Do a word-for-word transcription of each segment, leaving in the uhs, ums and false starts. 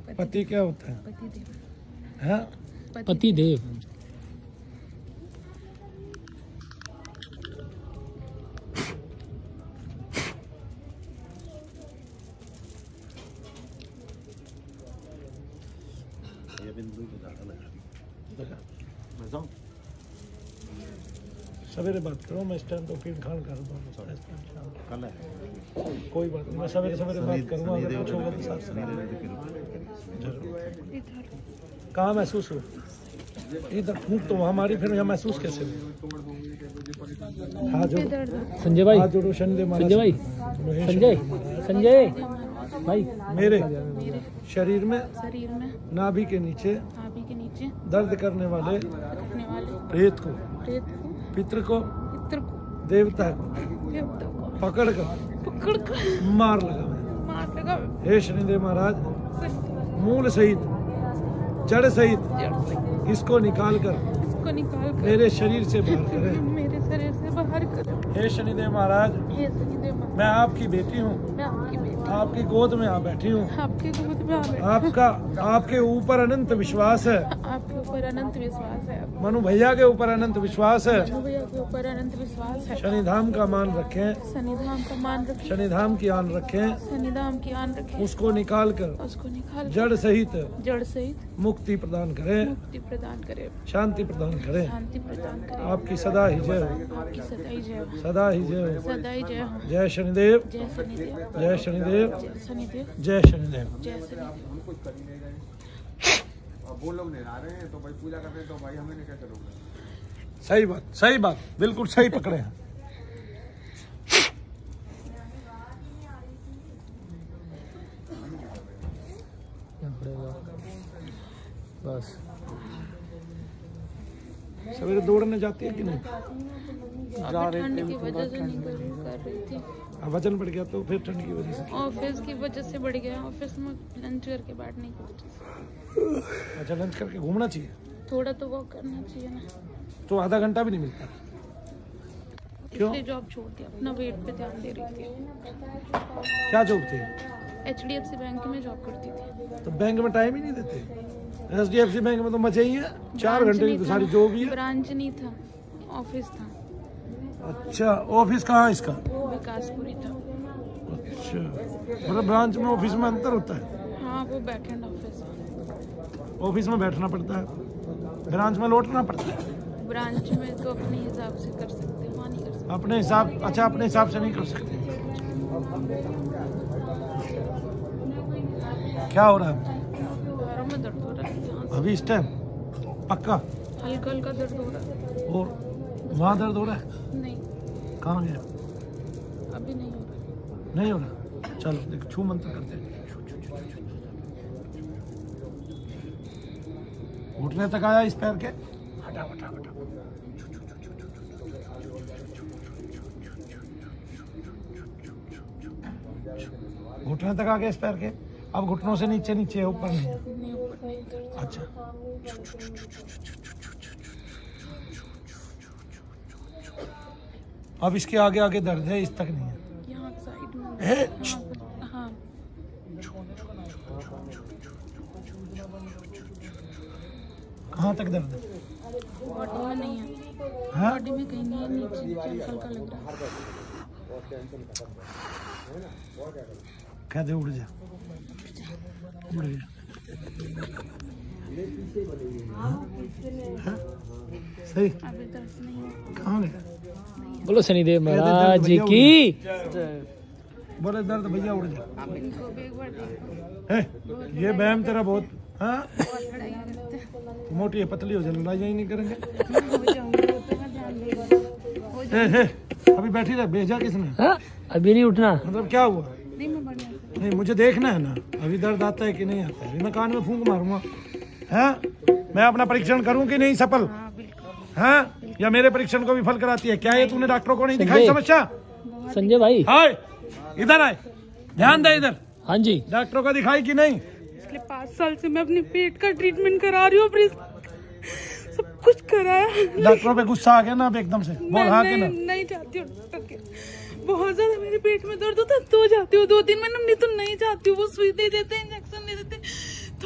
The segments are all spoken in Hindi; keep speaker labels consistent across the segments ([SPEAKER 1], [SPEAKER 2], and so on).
[SPEAKER 1] पति क्या होता है?
[SPEAKER 2] पतिदेव।
[SPEAKER 1] हाँ?
[SPEAKER 3] पतिदेव।
[SPEAKER 1] सवेरे बात करो, मैं इस टाइम तो फिर खान कर दूँ कल है, कोई बात नहीं, मैं सवेरे सवेरे बात करूँगा। अगर कुछ होगा तो साथ कहाँ महसूस हो? इधर फूंक तो हमारी, फिर यहाँ महसूस कैसे हो? हाँ जो
[SPEAKER 3] संजय भाई,
[SPEAKER 1] हाथ जोड़ो शनिदेव महाराज।
[SPEAKER 3] संजय भाई, संजय संजय भाई,
[SPEAKER 1] मेरे शरीर में
[SPEAKER 2] शरीर में
[SPEAKER 1] नाभि के नीचे
[SPEAKER 2] नाभि के नीचे
[SPEAKER 1] दर्द करने वाले
[SPEAKER 2] रखने वाले
[SPEAKER 1] प्रेत को,
[SPEAKER 2] प्रेत को,
[SPEAKER 1] पितृ को,
[SPEAKER 2] पितृ को,
[SPEAKER 1] देवता को
[SPEAKER 2] देवता को
[SPEAKER 1] पकड़ कर
[SPEAKER 2] पकड़ कर
[SPEAKER 1] मार लगा
[SPEAKER 2] मार लगा।
[SPEAKER 1] हे शनिदेव महाराज, मूल सहित जड़ सहित
[SPEAKER 2] जड़ से
[SPEAKER 1] इसको निकाल कर
[SPEAKER 2] इसको निकाल कर
[SPEAKER 1] मेरे शरीर से बाहर करें।
[SPEAKER 2] मेरे शरीर से बाहर करें।
[SPEAKER 1] हे शनिदेव महाराज,
[SPEAKER 2] हे शनिदेव महाराज,
[SPEAKER 1] मैं आपकी बेटी हूँ,
[SPEAKER 2] मैं आपकी बेटी,
[SPEAKER 1] आपकी गोद में आ बैठी हूँ।
[SPEAKER 2] आपके गोद में आ बैठी।
[SPEAKER 1] आपका आपके ऊपर अनंत विश्वास है,
[SPEAKER 2] आपके ऊपर अनंत विश्वास है।
[SPEAKER 1] मनु भैया के ऊपर अनंत विश्वास है।
[SPEAKER 2] मनु भैया के ऊपर अनंत विश्वास है।
[SPEAKER 1] शनिधाम का मान रखें,
[SPEAKER 2] शनिधाम का मान रखें,
[SPEAKER 1] शनिधाम की आन रखें,
[SPEAKER 2] शनिधाम की आन रखें,
[SPEAKER 1] उसको निकाल कर
[SPEAKER 2] उसको निकाल कर
[SPEAKER 1] जड़ सहित
[SPEAKER 2] जड़ सहित
[SPEAKER 1] मुक्ति प्रदान करें,
[SPEAKER 2] मुक्ति प्रदान करे,
[SPEAKER 1] शांति प्रदान करें।
[SPEAKER 2] शांति प्रदान करे।
[SPEAKER 1] आपकी सदा ही जय हो,
[SPEAKER 2] आपकी सदा ही जय हो,
[SPEAKER 1] सदा ही जय हो।
[SPEAKER 2] सदा ही जय हो।
[SPEAKER 1] जय शनिदेव,
[SPEAKER 2] जय शनिदेव,
[SPEAKER 1] जय शनिदेव,
[SPEAKER 2] जय शनिदेव,
[SPEAKER 1] जय शनिदेव।
[SPEAKER 2] जय शनिदेव।
[SPEAKER 4] वो लोग नहीं आ रहे हैं तो भाई पूजा करते हैं, तो भाई हमें नहीं कैसे रोक?
[SPEAKER 1] सही बात, सही बात, बिल्कुल सही पकड़े हैं।
[SPEAKER 3] बस
[SPEAKER 1] सवेरे दौड़ने जाती है कि नहीं?
[SPEAKER 2] अभी ठंड की वजह से नहीं कर कर रही थी।
[SPEAKER 1] अब वजन बढ़ गया तो फिर ठंड की वजह से।
[SPEAKER 2] ऑफिस की वजह से बढ़ गया। ऑफिस में लंच करके बैठने की वजह से
[SPEAKER 1] अच्छा, लंच करके घूमना चाहिए,
[SPEAKER 2] थोड़ा तो वॉक करना चाहिए ना।
[SPEAKER 1] तो आधा घंटा भी नहीं मिलता। क्यों?
[SPEAKER 2] इसलिए जॉब छोड़ दिया, अपना वेट पे ध्यान दे रही थी।
[SPEAKER 1] क्या जॉब थी?
[SPEAKER 2] H D F C bank में जॉब करती थी।
[SPEAKER 1] तो बैंक में टाइम ही नहीं देते। H D F C bank में तो मजे ही है, चार
[SPEAKER 2] ब्रांच
[SPEAKER 1] घंटे
[SPEAKER 2] नहीं
[SPEAKER 1] की तो
[SPEAKER 2] था।
[SPEAKER 1] सारी जॉब ही है।
[SPEAKER 2] ब्रांच नहीं था, ऑफिस था।
[SPEAKER 1] अच्छा, ऑफिस कहाँ है इसका?
[SPEAKER 2] विकासपुरी था।
[SPEAKER 1] अच्छा, मतलब ब्रांच में ऑफिस में अंतर होता है?
[SPEAKER 2] हाँ, वो बैक एंड ऑफिस।
[SPEAKER 1] ऑफिस में बैठना पड़ता है, ब्रांच में लौटना पड़ता है।
[SPEAKER 2] ब्रांच में तो अपने हिसाब से कर सकते, वहाँ नहीं कर सकते।
[SPEAKER 1] अपने हिसाब, अच्छा अपने हिसाब से नहीं कर सकते। क्या हो रहा है
[SPEAKER 2] पैरों में दर्द हो रहा है यहाँ से।
[SPEAKER 1] अभी इस टाइम? पक्का?
[SPEAKER 2] हल्का हल्का दर्द हो रहा है।
[SPEAKER 1] और वहाँ दर्द हो रहा है?
[SPEAKER 2] नहीं,
[SPEAKER 1] कहाँ गया?
[SPEAKER 2] अभी नहीं हो रहा।
[SPEAKER 1] नहीं हो रहा? चलो देख, छू मंत्र करते हैं। घुटने तक आया इस पैर के, हटा हटा हटा। घुटने तक आ गया इस पैर के, अब घुटनों से नीचे नीचे, ऊपर नहीं है।
[SPEAKER 2] नहीं, ऊपर नहीं।
[SPEAKER 1] अच्छा, अब इसके आगे आगे दर्द है, इस तक नहीं है।
[SPEAKER 2] यहाँ साइड में।
[SPEAKER 1] ए,
[SPEAKER 2] हाँ, हाँ।
[SPEAKER 1] कहाँ तक दर्द है?
[SPEAKER 2] बॉडी में नहीं है।
[SPEAKER 1] हाँ?
[SPEAKER 2] बॉडी में कहीं नहीं है, नीचे नीचे हल्का हल्का लग रहा है।
[SPEAKER 1] कह दे उड़ जा, उड़ जा। हाँ? हाँ? सही?
[SPEAKER 2] अभी दर्द नहीं है।
[SPEAKER 1] कहाँ गया?
[SPEAKER 3] बोलो शनिदेव महाराज की।
[SPEAKER 1] बोले दर्द भैया उड़ जा।
[SPEAKER 2] इनको भी एक बार देखो।
[SPEAKER 1] है, ये बैम तेरा बहुत, हाँ?
[SPEAKER 2] बहुत लड़ाई करते हैं।
[SPEAKER 1] मोटी है, पतली हो जाए, लड़ाई ही नहीं करेंगे।
[SPEAKER 2] हो जाऊंगी, वो तो मैं ध्यान देगा। हो
[SPEAKER 1] ए, ए, अभी बैठी रहे, भेजा किसने?
[SPEAKER 3] हाँ? अभी नहीं उठना।
[SPEAKER 1] मतलब क्या हुआ?
[SPEAKER 2] नहीं, मैं बढ़िया से।
[SPEAKER 1] नहीं, मुझे देखना है ना अभी दर्द आता है कि नहीं आता है। अभी मैं कान में फूंक मारूंगा, हाँ? मैं अपना परीक्षण करूं कि नहीं सफल,
[SPEAKER 2] हाँ, बिल्कुल।
[SPEAKER 1] हाँ? या मेरे परीक्षण को विफल कराती है? क्या ये तूने डॉक्टरों को नहीं दिखाई समस्या?
[SPEAKER 3] संजय भाई,
[SPEAKER 1] हाय, इधर आए, ध्यान दे इधर।
[SPEAKER 3] हाँ जी,
[SPEAKER 1] डॉक्टरों को दिखाई कि नहीं?
[SPEAKER 2] पिछले पाँच साल से मैं अपने पेट का ट्रीटमेंट करा रही हूँ, सब कुछ कराया।
[SPEAKER 1] डॉक्टरों पे गुस्सा आ गया ना अब एकदम से? बोल हाँ कि ना?
[SPEAKER 2] नहीं जाती हूँ डॉक्टर के। बहुत ज्यादा मेरे पेट में दर्द होता है तो जाती हूँ। दो तीन महीने नहीं तो नहीं जाती हूँ। वो सुई दे देते, इंजेक्शन दे देते, तो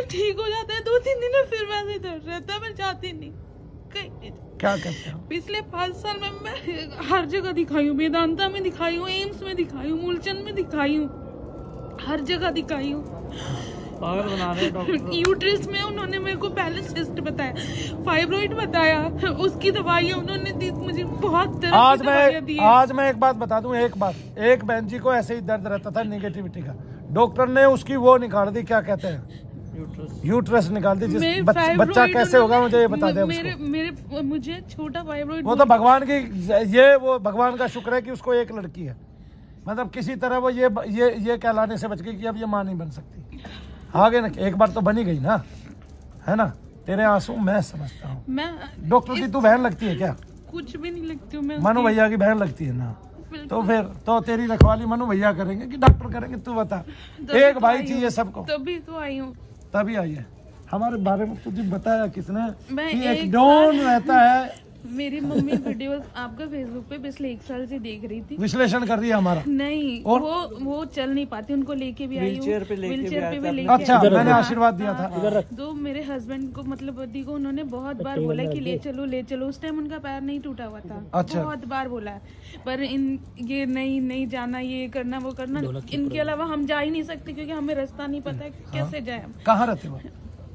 [SPEAKER 2] ठीक हो जाता है दो तीन दिन में, फिर वैसे दर्द रहता है, मैं जाती नहीं कहीं।
[SPEAKER 1] क्या करते हो?
[SPEAKER 2] पिछले पाँच साल में मैं हर जगह दिखाई हूँ, वेदांता में दिखाई हूँ, एम्स में दिखाई हूँ, मूलचंद में दिखाई हूँ, हर जगह दिखाई हूँ।
[SPEAKER 3] पागल बना रहे डॉक्टर।
[SPEAKER 2] यूट्रस में उन्होंने मेरे को पहले सिस्ट बताया, फाइब्रोइड बताया, उसकी दवाइयाँ उन्होंने दी मुझे, बहुत तरह
[SPEAKER 1] आज
[SPEAKER 2] की दवाइयाँ
[SPEAKER 1] मैं
[SPEAKER 2] दी।
[SPEAKER 1] आज मैं एक बात बता दूं, एक बात, एक बहन जी को ऐसे ही दर्द रहता था नेगेटिविटी का, डॉक्टर ने उसकी वो निकाल दी, क्या कहते हैं,
[SPEAKER 3] यूट्रस
[SPEAKER 1] यूट्रस निकाल दी। जिस
[SPEAKER 2] मेरे
[SPEAKER 1] बच, बच्चा
[SPEAKER 2] फाइब्रोइड
[SPEAKER 1] कैसे होगा मुझे ये बता दे
[SPEAKER 2] उन्होंने- मेरे
[SPEAKER 1] उसको।
[SPEAKER 2] मेरे मुझे छोटा फाइब्रोइड,
[SPEAKER 1] वो तो भगवान की, ये वो भगवान का शुक्र है कि उसको एक लड़की है, मतलब किसी तरह वो ये ये ये कहलाने से बच गई कि अब ये माँ नहीं बन सकती। आगे ना, एक बार तो बनी गई ना, है ना। तेरे आंसू मैं समझता हूँ।
[SPEAKER 2] मैं
[SPEAKER 1] डॉक्टर की तू बहन लगती है क्या?
[SPEAKER 2] कुछ भी नहीं लगती हूँ मैं
[SPEAKER 1] मनु
[SPEAKER 2] उसकी।
[SPEAKER 1] भैया की बहन लगती है ना, तो फिर तो तेरी रखवाली मनु भैया करेंगे कि डॉक्टर करेंगे, तू बता।
[SPEAKER 2] तभी
[SPEAKER 1] एक
[SPEAKER 2] तो
[SPEAKER 1] भाई
[SPEAKER 2] आई
[SPEAKER 1] चाहिए
[SPEAKER 2] हूँ,
[SPEAKER 1] सबको,
[SPEAKER 2] तभी तो आई हूँ।
[SPEAKER 1] तभी आई है। हमारे बारे में तुझे बताया किसने
[SPEAKER 2] मैं
[SPEAKER 1] कि
[SPEAKER 2] एक
[SPEAKER 1] एक डॉन रहता है,
[SPEAKER 2] मेरी मम्मी वीडियो आपका फेसबुक पे पिछले एक साल से देख रही थी।
[SPEAKER 1] विश्लेषण कर रही है हमारा।
[SPEAKER 2] नहीं,
[SPEAKER 1] और?
[SPEAKER 2] वो वो चल नहीं पाती, उनको लेके भी आई हूँ,
[SPEAKER 3] व्हीलचेयर पे लेके
[SPEAKER 2] व्हीलचेयर
[SPEAKER 3] भी
[SPEAKER 2] पे
[SPEAKER 3] आया
[SPEAKER 2] भी
[SPEAKER 3] था।
[SPEAKER 2] लेके
[SPEAKER 1] अच्छा,
[SPEAKER 2] आई हूँ।
[SPEAKER 1] मैंने आशीर्वाद दिया था।
[SPEAKER 2] हाँ, तो मेरे हस्बैंड को मतलब पति को उन्होंने बहुत बार बोला कि ले चलो ले चलो, उस टाइम उनका पैर नहीं टूटा हुआ था।
[SPEAKER 1] अच्छा।
[SPEAKER 2] बहुत बार बोला है, पर इन ये नहीं नहीं जाना, ये करना वो करना, इनके अलावा हम जा ही नहीं सकते क्योंकि हमें रास्ता नहीं पता है कैसे जाए हम।
[SPEAKER 1] कहाँ रहते हो?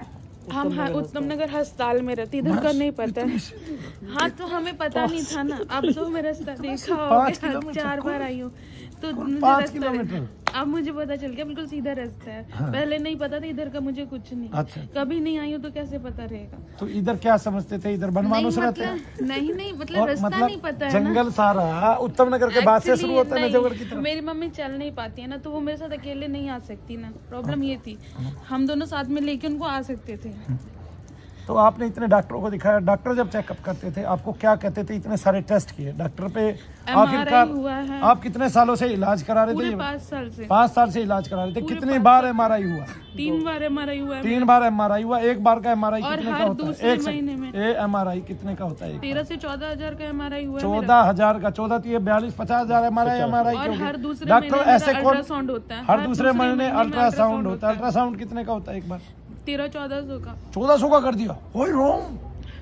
[SPEAKER 2] हम हाँ, उत्तम नगर अस्पताल में रहते, इधर का नहीं पता है। हाँ, तो हमें पता नहीं था ना, अब तो मैं रास्ता देखा
[SPEAKER 1] पाँच
[SPEAKER 2] होगा,
[SPEAKER 1] किलोमीटर
[SPEAKER 2] चार बार आई हूँ तो मुझे
[SPEAKER 1] पाँच
[SPEAKER 2] रास्ता
[SPEAKER 1] किलोमीटर?
[SPEAKER 2] अब मुझे पता चल गया, बिल्कुल सीधा रास्ता है।
[SPEAKER 1] हाँ।
[SPEAKER 2] पहले नहीं पता था इधर का मुझे कुछ नहीं,
[SPEAKER 1] अच्छा।
[SPEAKER 2] कभी नहीं आई हूँ तो कैसे पता रहेगा।
[SPEAKER 1] तो इधर क्या समझते थे, इधर
[SPEAKER 2] नहीं
[SPEAKER 1] बनमानुस रहते हैं?
[SPEAKER 2] मतलब नहीं नहीं मतलब
[SPEAKER 1] और
[SPEAKER 2] रास्ता
[SPEAKER 1] मतलब
[SPEAKER 2] नहीं पता है ना।
[SPEAKER 1] जंगल सारा उत्तम नगर के बाद से
[SPEAKER 2] Actually,
[SPEAKER 1] शुरू होता है
[SPEAKER 2] नहीं,
[SPEAKER 1] नजफगढ़ की तरफ।
[SPEAKER 2] मेरी मम्मी चल नहीं पाती है ना, तो वो मेरे साथ अकेले नहीं आ सकती ना, प्रॉब्लम ये थी। हम दोनों साथ में लेके उनको आ सकते थे।
[SPEAKER 1] तो आपने इतने डॉक्टरों को दिखाया, डॉक्टर जब चेकअप करते थे आपको क्या कहते थे? इतने सारे टेस्ट किए डॉक्टर पे, आखिरकार
[SPEAKER 2] हुआ है।
[SPEAKER 1] आप कितने सालों से इलाज करा रहे
[SPEAKER 2] पूरे
[SPEAKER 1] थे?
[SPEAKER 2] पाँच साल से
[SPEAKER 1] पाँच साल से इलाज करा रहे थे।
[SPEAKER 2] पूरे
[SPEAKER 1] कितनी
[SPEAKER 2] पाँच
[SPEAKER 1] बार एम आर आई हुआ?
[SPEAKER 2] तीन बार एमआरआई हुआ है।
[SPEAKER 1] तीन बार एम आर आई हुआ। एक बार का एम आर आई
[SPEAKER 2] और
[SPEAKER 1] कितने
[SPEAKER 2] हर
[SPEAKER 1] का होता है?
[SPEAKER 2] दूसरे
[SPEAKER 1] एक
[SPEAKER 2] महीने में।
[SPEAKER 1] ए एम आर आई कितने का होता है?
[SPEAKER 2] तेरह से चौदह हजार का एमआरआई हुआ है मेरा।
[SPEAKER 1] चौदह हजार का, चौदह तो ये बयालीस पचास हजार M R I M R I
[SPEAKER 2] और हर दूसरे
[SPEAKER 1] डॉक्टर
[SPEAKER 2] महीने
[SPEAKER 1] ऐसे
[SPEAKER 2] मेरा
[SPEAKER 1] कौन?
[SPEAKER 2] अल्ट्रासाउंड होता है।
[SPEAKER 1] हर दूसरे महीने
[SPEAKER 2] में
[SPEAKER 1] अल्ट्रासाउंड होता है।
[SPEAKER 2] है।
[SPEAKER 1] अल्ट्रासाउंड कितने का होता है एक बार?
[SPEAKER 2] तेरह चौदह सौ का,
[SPEAKER 1] चौदह सौ का कर दिया। ओए रोम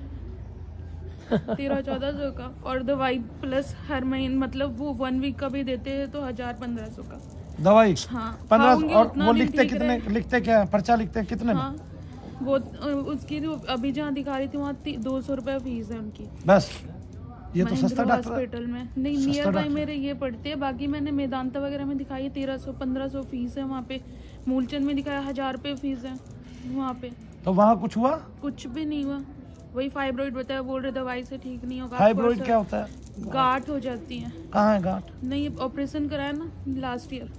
[SPEAKER 2] तेरह चौदह सौ का। और दवाई प्लस हर महीने, मतलब वो वन वीक का भी देते हैं तो हजार पंद्रह सौ का
[SPEAKER 1] दवाई
[SPEAKER 2] हाँ।
[SPEAKER 1] पंद्रह।
[SPEAKER 2] खाऊंगी
[SPEAKER 1] और
[SPEAKER 2] उतना
[SPEAKER 1] वो
[SPEAKER 2] दिन
[SPEAKER 1] लिखते
[SPEAKER 2] ठीक
[SPEAKER 1] कितने,
[SPEAKER 2] रहे।
[SPEAKER 1] लिखते क्या है? पर्चा लिखते हैं कितने में?
[SPEAKER 2] हाँ, वो अ, उसकी जो अभी जहाँ दिखा रही थी वहाँ दो सौ रुपया फीस है उनकी।
[SPEAKER 1] बस ये तो सस्ता
[SPEAKER 2] महिंद्रा
[SPEAKER 1] डॉक्टर है।
[SPEAKER 2] हॉस्पिटल में नहीं,
[SPEAKER 1] सस्ता
[SPEAKER 2] नियर बाई
[SPEAKER 1] डॉक्टर।
[SPEAKER 2] मेरे ये पड़ते हैं। बाकी मैंने मेदांता वगैरह में दिखाई है, तेरह सौ पंद्रह सौ फीस है वहाँ पे। मूलचंद में दिखाया हजार रुपये फीस है वहाँ पे।
[SPEAKER 1] तो वहाँ कुछ हुआ?
[SPEAKER 2] कुछ भी नहीं हुआ, वही फाइब्रोइड बताया, बोल रहे दवाई से ठीक नहीं होगा।
[SPEAKER 1] फाइब्रोइड क्या होता है?
[SPEAKER 2] गांठ हो जाती है।
[SPEAKER 1] कहाँ है गांठ?
[SPEAKER 2] नहीं, ऑपरेशन कराया ना लास्ट ईयर,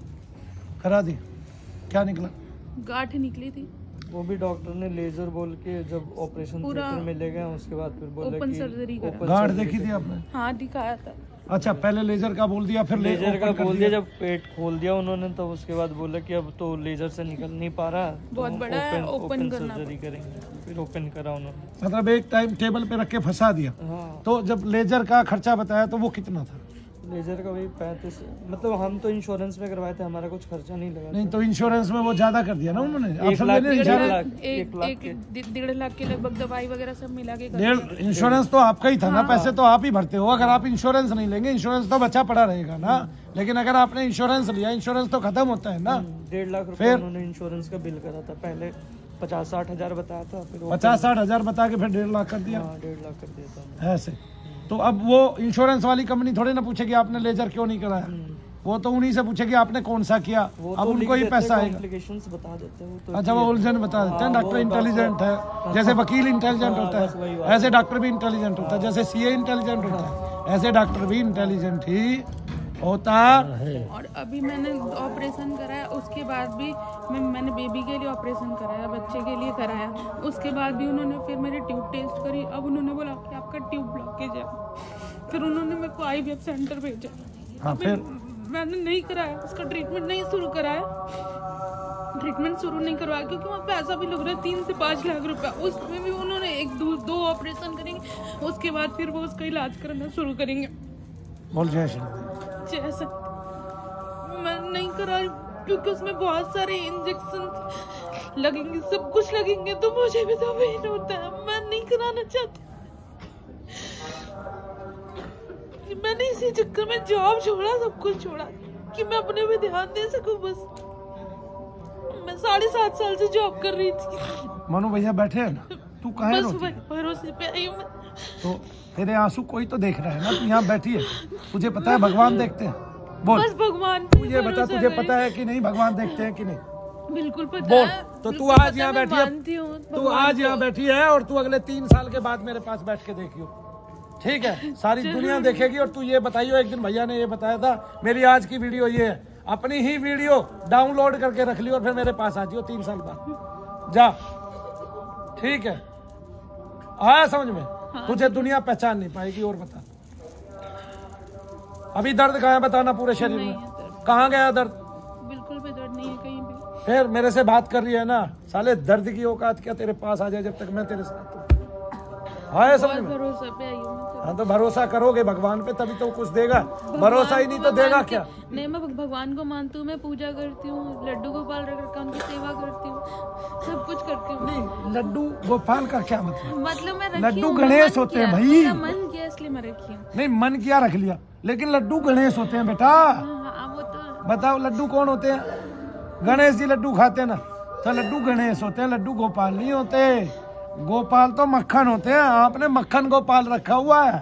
[SPEAKER 1] करा दी, क्या निकला?
[SPEAKER 2] गांठ निकली थी।
[SPEAKER 3] वो भी डॉक्टर ने लेजर बोल के जब ऑपरेशन
[SPEAKER 2] पूरा
[SPEAKER 3] थिएटर में ले गए, उसके बाद फिर बोला
[SPEAKER 2] ओपन
[SPEAKER 3] कि
[SPEAKER 2] सर्जरी करा।
[SPEAKER 3] ओपन
[SPEAKER 1] गांठ
[SPEAKER 3] सर्जरी
[SPEAKER 1] देखी थी
[SPEAKER 3] करें।
[SPEAKER 1] आपने?
[SPEAKER 2] हाँ, दिखाया था।
[SPEAKER 1] अच्छा, पहले लेजर का बोल दिया, फिर ले-
[SPEAKER 3] लेजर का
[SPEAKER 1] ओपन कर
[SPEAKER 3] बोल दिया, जब पेट खोल दिया उन्होंने, तो उसके बाद बोला कि अब तो लेजर से निकल नहीं पा रहा, तो
[SPEAKER 2] बहुत
[SPEAKER 3] हम
[SPEAKER 2] बड़ा है,
[SPEAKER 3] ओपन
[SPEAKER 2] ओपन
[SPEAKER 3] ओपन
[SPEAKER 2] करना
[SPEAKER 3] सर्जरी करेंगे। फिर ओपन करा उन्होंने।
[SPEAKER 1] मतलब एक टाइम टेबल पे रख के फंसा दिया।
[SPEAKER 3] हाँ,
[SPEAKER 1] तो जब लेजर का खर्चा बताया तो वो कितना था?
[SPEAKER 3] लेजर का वही पैंतीस, मतलब हम तो इंश्योरेंस में करवाए थे, हमारा कुछ खर्चा नहीं लगा।
[SPEAKER 1] नहीं तो इंश्योरेंस में वो ज्यादा कर दिया ना उन्होंने। आप
[SPEAKER 3] एक
[SPEAKER 1] समझे
[SPEAKER 3] लाख-
[SPEAKER 1] नहीं?
[SPEAKER 3] डेढ़
[SPEAKER 1] इंश्योरेंस-
[SPEAKER 3] लाख,
[SPEAKER 2] एक
[SPEAKER 3] एक लाख
[SPEAKER 2] एक डे- डेढ़ लाख के लगभग दवाई वगैरह सब मिला के कर
[SPEAKER 1] डेढ़
[SPEAKER 2] दिया।
[SPEAKER 1] इंश्योरेंस तो आपका ही था ना, पैसे तो आप ही भरते हो। अगर आप इंश्योरेंस नहीं लेंगे, इंश्योरेंस तो बचा पड़ा रहेगा ना। लेकिन अगर आपने इंश्योरेंस लिया, इंश्योरेंस तो खत्म होता है ना।
[SPEAKER 3] डेढ़ लाख रुपए
[SPEAKER 1] फिर?
[SPEAKER 3] उन्होंने इंश्योरेंस का बिल करा था। पहले पचास साठ हजार बताया था, फिर वो
[SPEAKER 1] पचास साठ हजार बता के फिर डेढ़ लाख कर दिया।
[SPEAKER 3] हाँ, डेढ़ लाख कर दिया था उन्होंने।
[SPEAKER 1] ऐसे तो अब वो इंश्योरेंस वाली कंपनी थोड़ी ना पूछेगी आपने लेजर क्यों नहीं कराया। वो तो उन्हीं से पूछेगी आपने कौन सा किया।
[SPEAKER 3] वो
[SPEAKER 1] अब
[SPEAKER 3] तो
[SPEAKER 1] उनको ही
[SPEAKER 3] लिख
[SPEAKER 1] पैसा
[SPEAKER 3] देते हैं,
[SPEAKER 1] आएगा।
[SPEAKER 3] कॉम्प्लिकेशंस बता देते हैं वो तो।
[SPEAKER 1] अच्छा, वो उलझन बता देते हैं।
[SPEAKER 3] हाँ,
[SPEAKER 1] डॉक्टर
[SPEAKER 3] वो
[SPEAKER 1] इंटेलिजेंट है, जैसे वकील इंटेलिजेंट
[SPEAKER 3] हाँ,
[SPEAKER 1] होता
[SPEAKER 3] बस वही
[SPEAKER 1] है,
[SPEAKER 3] बात
[SPEAKER 1] ऐसे डॉक्टर भी इंटेलिजेंट होता है। जैसे सीए इंटेलिजेंट होता है, ऐसे डॉक्टर भी इंटेलिजेंट ही होता है।
[SPEAKER 2] और अभी मैंने ऑपरेशन कराया, उसके बाद भी मैं मैंने बेबी के लिए ऑपरेशन कराया, बच्चे के लिए कराया। उसके बाद भी उन्होंने फिर मेरी ट्यूब टेस्ट करी। अब उन्होंने बोला कि आपका ट्यूब ब्लॉकेज है। फिर उन्होंने मेरे को आईवीएफ सेंटर भेजा।
[SPEAKER 1] हाँ,
[SPEAKER 2] अभी
[SPEAKER 1] फिर
[SPEAKER 2] मैंने नहीं कराया, उसका ट्रीटमेंट नहीं शुरू कराया, ट्रीटमेंट शुरू नहीं करवाया क्योंकि वहाँ पैसा भी लग रहा है तीन से पाँच लाख रुपया। उसमें भी उन्होंने एक दो दो ऑपरेशन करेंगे, उसके बाद फिर वो उसका इलाज करना शुरू करेंगे।
[SPEAKER 1] बोल जय श्री
[SPEAKER 2] जैसा मैं नहीं करा क्योंकि उसमें बहुत सारे इंजेक्शन लगेंगे, सब कुछ लगेंगे तो मुझे भी तो पेन होता है। मैं नहीं कराना चाहती। मैंने इसी चक्कर में जॉब छोड़ा, सब कुछ छोड़ा कि मैं अपने पे ध्यान दे सकूं। बस मैं साढ़े सात साल से जॉब कर रही थी।
[SPEAKER 1] मनु भैया बैठे हैं ना, तू कहाँ है?
[SPEAKER 2] बस भरोसे पे आई मैं।
[SPEAKER 1] तो तेरे आंसू कोई तो देख रहा है ना, तू यहाँ बैठी है। तुझे पता है भगवान देखते हैं? बोल,
[SPEAKER 2] बस भगवान
[SPEAKER 1] तू ये बता, तुझे पता है कि नहीं भगवान देखते हैं कि नहीं?
[SPEAKER 2] बिल्कुल पता
[SPEAKER 1] बोल।
[SPEAKER 2] है।
[SPEAKER 1] तो तू
[SPEAKER 2] बिल्कुल
[SPEAKER 1] आज
[SPEAKER 2] पता
[SPEAKER 1] यहाँ
[SPEAKER 2] मैं
[SPEAKER 1] बैठी है,
[SPEAKER 2] मानती हूँ
[SPEAKER 1] तू
[SPEAKER 2] भगवान
[SPEAKER 1] आज
[SPEAKER 2] को।
[SPEAKER 1] यहाँ बैठी है और तू अगले तीन साल के बाद मेरे पास बैठ के देखियो, ठीक है? सारी दुनिया देखेगी और तू ये बताइयो, एक दिन भैया ने ये बताया था, मेरी आज की वीडियो ये है, अपनी ही वीडियो डाउनलोड करके रख लियो और फिर मेरे पास आ जियो तीन साल बाद, जा, ठीक है? आया समझ में?
[SPEAKER 2] हाँ।
[SPEAKER 1] तुझे दुनिया पहचान नहीं पाएगी। और बता, अभी दर्द कहाँ है बताना पूरे शरीर में? कहाँ गया दर्द?
[SPEAKER 2] बिल्कुल भी दर्द नहीं है कहीं भी।
[SPEAKER 1] फिर मेरे से बात कर रही है ना, साले दर्द की औकात क्या तेरे पास आ जाए जब तक मैं तेरे साथ हूँ। हाँ समझ में?
[SPEAKER 2] भरोसा पे आई हूँ मैं तो।
[SPEAKER 1] हाँ तो भरोसा करोगे भगवान पे तभी तो कुछ देगा, भरोसा ही नहीं तो देगा क्या?
[SPEAKER 2] नहीं, मैं भगवान को मानती हूँ, मैं पूजा करती हूँ, लड्डू गोपाल रख रखा उनकी सेवा करती हूँ, सब कुछ करती हूँ।
[SPEAKER 1] नहीं, लड्डू गोपाल का क्या मतलब?
[SPEAKER 2] मतलब मैं रखी
[SPEAKER 1] लड्डू
[SPEAKER 2] हूँ,
[SPEAKER 1] गणेश
[SPEAKER 2] मन
[SPEAKER 1] होते हैं
[SPEAKER 2] किया,
[SPEAKER 1] भाई।
[SPEAKER 2] मेरा मन किया इसलिए मैं रखी हूँ।
[SPEAKER 1] नहीं, मन किया रख लिया, लेकिन लड्डू गणेश होते हैं बेटा।
[SPEAKER 2] हाँ, हाँ, वो तो
[SPEAKER 1] बताओ लड्डू कौन होते हैं? गणेश जी लड्डू खाते हैं ना, तो लड्डू गणेश होते हैं, लड्डू गोपाल नहीं होते। गोपाल तो मक्खन होते हैं, आपने मक्खन गोपाल रखा हुआ है।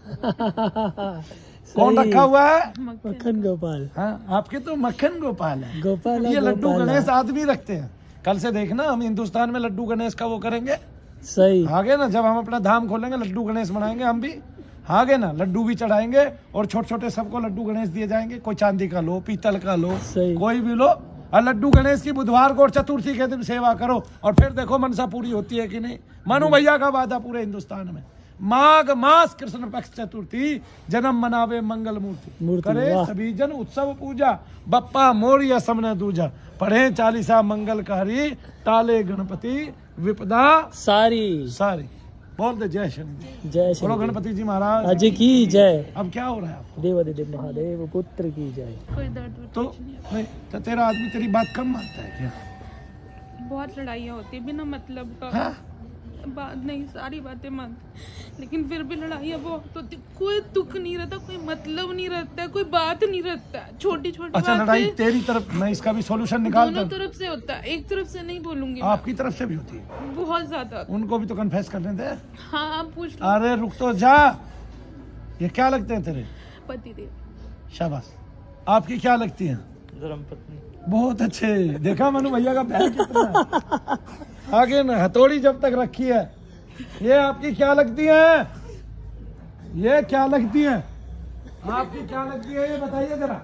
[SPEAKER 1] कौन रखा हुआ है?
[SPEAKER 5] मक्खन गोपाल।
[SPEAKER 1] हाँ, आपके तो मक्खन गोपाल है।
[SPEAKER 5] गोपाल
[SPEAKER 1] ये लड्डू गणेश आदमी रखते हैं। कल से देखना हम हिंदुस्तान में लड्डू गणेश का वो करेंगे।
[SPEAKER 5] सही।
[SPEAKER 1] आगे ना जब हम अपना धाम खोलेंगे लड्डू गणेश बनाएंगे हम भी। आगे ना लड्डू भी चढ़ाएंगे और छोटे छोटे सबको लड्डू गणेश दिए जाएंगे। कोई चांदी का लो, पीतल का लो,
[SPEAKER 5] सही।
[SPEAKER 1] कोई भी लो, और लड्डू गणेश की बुधवार को और चतुर्थी के दिन सेवा करो और फिर देखो मनसा पूरी होती है कि नहीं। मनु भैया का वादा पूरे हिंदुस्तान में, माघ मास कृष्ण पक्ष चतुर्थी, जन्म मनावे मंगल मूर्ति,
[SPEAKER 5] मूर्ति,
[SPEAKER 1] करे
[SPEAKER 5] वाह।
[SPEAKER 1] सभी जन उत्सव पूजा, बप्पा मोरिया समने दूजा, पढ़े चालीसा मंगलकारी, टाले गणपति विपदा
[SPEAKER 5] सारी।
[SPEAKER 1] सारी। बोल दे जय शनि।
[SPEAKER 5] जय श्री
[SPEAKER 1] बोलो गणपति जी महाराज
[SPEAKER 5] अजय की जय।
[SPEAKER 1] अब क्या हो रहा है आपको?
[SPEAKER 5] देवादिदेव महादेव पुत्र की जय।
[SPEAKER 2] कोई दर्द वर्द
[SPEAKER 1] तो
[SPEAKER 2] कुछ नहीं है।
[SPEAKER 1] नहीं तो तेरा आदमी तेरी बात कम मानता है क्या?
[SPEAKER 2] बहुत लड़ाइयाँ होती है बिना मतलब का।
[SPEAKER 1] हाँ?
[SPEAKER 2] बात नहीं, सारी बातें मानते, लेकिन फिर भी लड़ाइयाँ बहुत होती। कोई दुख नहीं रहता, कोई मतलब नहीं रहता, कोई बात नहीं रहता, छोटी छोटी
[SPEAKER 1] अच्छा लड़ाई
[SPEAKER 2] बातें
[SPEAKER 1] तेरी तरफ, मैं इसका भी सॉल्यूशन निकालता
[SPEAKER 2] दोनों
[SPEAKER 1] हूँ।
[SPEAKER 2] तरफ से होता है, एक तरफ से नहीं बोलूंगी मैं।
[SPEAKER 1] आपकी तरफ से भी होती है?
[SPEAKER 2] बहुत ज्यादा।
[SPEAKER 1] उनको भी तो कन्फेस करने दे।
[SPEAKER 2] हाँ, आप पूछ लो।
[SPEAKER 1] अरे रुक तो जा, ये क्या लगते हैं तेरे?
[SPEAKER 2] पति देव।
[SPEAKER 1] शाबाश। आपकी क्या लगती है?
[SPEAKER 3] धर्मपत्नी।
[SPEAKER 1] बहुत अच्छे। देखा मनु भैया का प्यार कितना है। आगे न हथौड़ी जब तक रखी है। ये आपकी क्या लगती है? ये क्या लगती है? आपकी क्या लगती है ये बताइए जरा।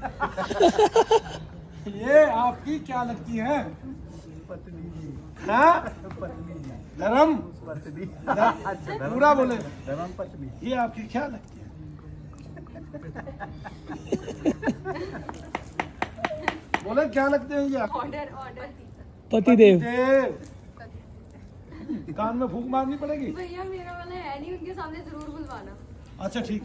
[SPEAKER 1] ये आपकी क्या लगती है? हाँ? धर्म पूरा बोले। ये आपकी क्या लगती है? बोले क्या लगते हैं ये?
[SPEAKER 6] ऑर्डर ऑर्डर
[SPEAKER 5] पतिदेव।
[SPEAKER 1] देव। कान में फूंक मारनी पड़ेगी?
[SPEAKER 6] भैया मेरा वाला है नहीं, उनके सामने जरूर बुलवाना।
[SPEAKER 1] अच्छा ठीक।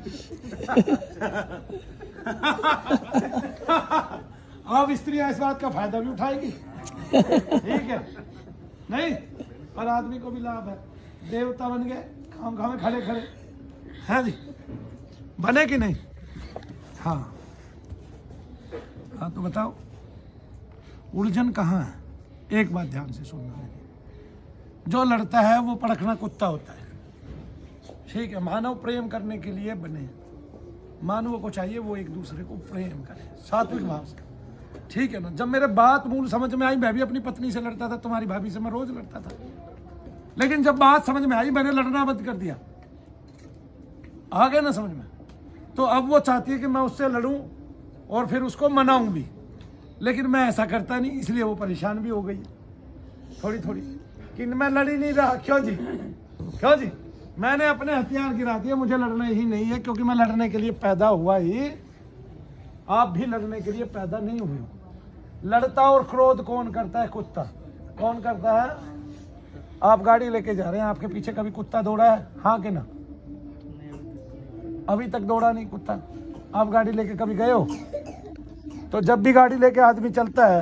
[SPEAKER 1] अब स्त्रियां इस बात का फायदा भी उठाएगी, ठीक है? नहीं, पर आदमी को भी लाभ है। देवता बन गए खाम खामे खड़े खड़े। हाँ जी, बने कि नहीं? हाँ हाँ तो बताओ उलझन कहाँ है? एक बात ध्यान से सुनना मेरी, जो लड़ता है वो पड़कना कुत्ता होता है, ठीक है? मानव प्रेम करने के लिए बने, मानव को चाहिए वो एक दूसरे को प्रेम करे सात्विक भाव से, ठीक है ना? जब मेरे बात मूल समझ में आई, मैं भी अपनी पत्नी से लड़ता था, तुम्हारी भाभी से मैं रोज लड़ता था, लेकिन जब बात समझ में आई मैंने लड़ना बंद कर दिया। आ गया ना समझ में? तो अब वो चाहती है कि मैं उससे लड़ूं और फिर उसको मनाऊं भी, लेकिन मैं ऐसा करता नहीं, इसलिए वो परेशान भी हो गई थोड़ी थोड़ी कि मैं लड़ ही नहीं रहा। क्यों जी? क्यों जी? मैंने अपने हथियार गिरा दिए, मुझे लड़ना ही नहीं है, क्योंकि मैं लड़ने के लिए पैदा हुआ ही, आप भी लड़ने के लिए पैदा नहीं हुए हो। लड़ता और क्रोध कौन करता है? कुत्ता। कौन करता है? आप गाड़ी लेके जा रहे हैं, आपके पीछे कभी कुत्ता दौड़ा है? हाँ कि ना? अभी तक दौड़ा नहीं कुत्ता। आप गाड़ी लेके कभी गए हो? तो जब भी गाड़ी लेके आदमी चलता है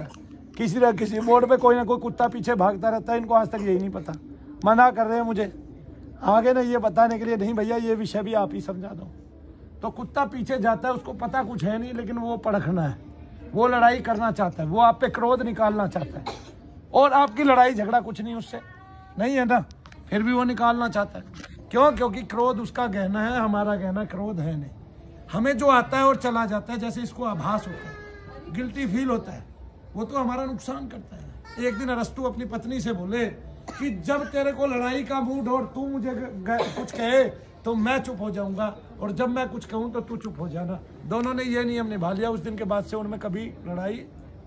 [SPEAKER 1] किसी न किसी मोड़ पे कोई ना कोई कुत्ता पीछे भागता रहता है, इनको आज तक यही नहीं पता। मना कर रहे हैं मुझे आगे ना ये बताने के लिए, नहीं भैया ये विषय भी आप ही समझा दो। तो कुत्ता पीछे जाता है, उसको पता कुछ है नहीं, लेकिन वो परखना है, वो लड़ाई करना चाहता है, वो आप पे क्रोध निकालना चाहता है, और आपकी लड़ाई झगड़ा कुछ नहीं उससे नहीं है ना, फिर भी वो निकालना चाहता है। क्यों? क्योंकि क्रोध उसका गहना है, हमारा गहना क्रोध है नहीं। हमें जो आता है और चला जाता है, जैसे इसको आभास होता है, गिल्टी फील होता है, वो तो हमारा नुकसान करता है। एक दिन अरस्तु अपनी पत्नी से बोले कि जब तेरे को लड़ाई का मूड हो और तू मुझे कुछ कहे तो मैं चुप हो जाऊंगा, और जब मैं कुछ कहूं तो तू चुप हो जाना। दोनों ने ये नियम निभा लिया। उस दिन के बाद से उनमें कभी लड़ाई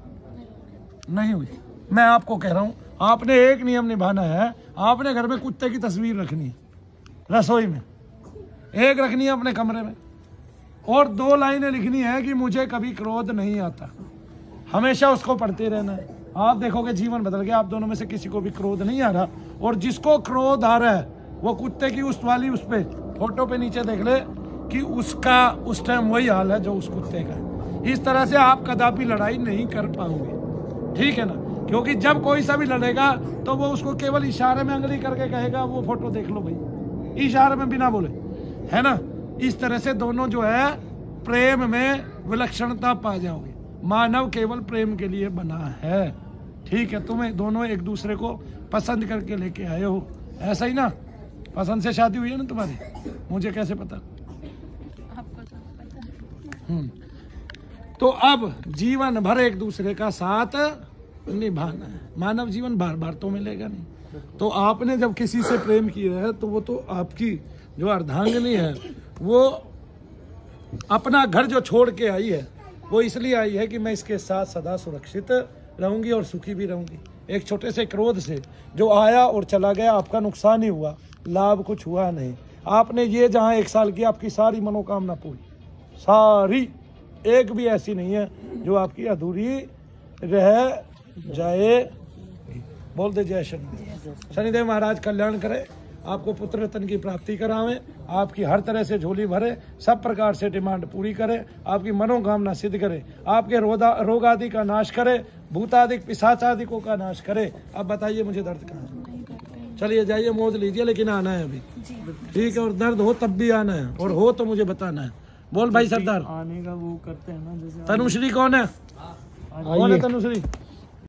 [SPEAKER 1] नहीं हुई। मैं आपको कह रहा हूं, आपने एक नियम निभाना है, आपने घर में कुत्ते की तस्वीर रखनी है, रसोई में एक रखनी है, अपने कमरे में, और दो लाइनें लिखनी है कि मुझे कभी क्रोध नहीं आता। हमेशा उसको पढ़ते रहना है। आप देखोगे जीवन बदल गया। आप दोनों में से किसी को भी क्रोध नहीं आ रहा, और जिसको क्रोध आ रहा है वो कुत्ते की उस वाली उस पे फोटो पे नीचे देख ले कि उसका उस टाइम वही हाल है जो उस कुत्ते का है। इस तरह से आप कदापि लड़ाई नहीं कर पाओगे, ठीक है ना? क्योंकि जब कोई सा भी लड़ेगा तो वो उसको केवल इशारे में अंगली करके कहेगा वो फोटो देख लो भाई, इशारे में बिना बोले, है ना? इस तरह से दोनों जो है प्रेम में विलक्षणता पा जाओगे। मानव केवल प्रेम के लिए बना है, ठीक है? तुम्हें दोनों एक दूसरे को पसंद करके लेके आए हो, ऐसा ही ना? पसंद से शादी हुई है ना तुम्हारी? मुझे कैसे पता?
[SPEAKER 2] आपको तो पता है।
[SPEAKER 1] हम्म तो अब जीवन भर एक दूसरे का साथ निभाना है। मानव जीवन बार बार तो मिलेगा नहीं। तो आपने जब किसी से प्रेम किया है तो वो तो आपकी जो अर्धांगिनी है वो अपना घर जो छोड़ के आई है वो इसलिए आई है कि मैं इसके साथ सदा सुरक्षित रहूंगी और सुखी भी रहूंगी। एक छोटे से क्रोध से जो आया और चला गया, आपका नुकसान ही हुआ, लाभ कुछ हुआ नहीं। आपने ये जहाँ एक साल की आपकी सारी मनोकामना पूरी, सारी, एक भी ऐसी नहीं है जो आपकी अधूरी रह जाएगी। बोल दे जय शनिदेव। शनिदेव महाराज कल्याण करे, आपको पुत्र रत्न की प्राप्ति करावे, आपकी हर तरह से झोली भरे, सब प्रकार से डिमांड पूरी करे, आपकी मनोकामना सिद्ध करे, आपके रोग आदि का नाश करे, भूतादिक पिशाच आदिकों का नाश करे। अब बताइए मुझे दर्द कहाँ है? चलिए जाइए मौज लीजिए, लेकिन आना है अभी, ठीक है? और दर्द हो तब भी आना है, और हो तो मुझे बताना है। बोल भाई सरदार।
[SPEAKER 3] आने का वो करते हैं ना जैसे।
[SPEAKER 1] तनुश्री कौन है? कौन है तनुश्री?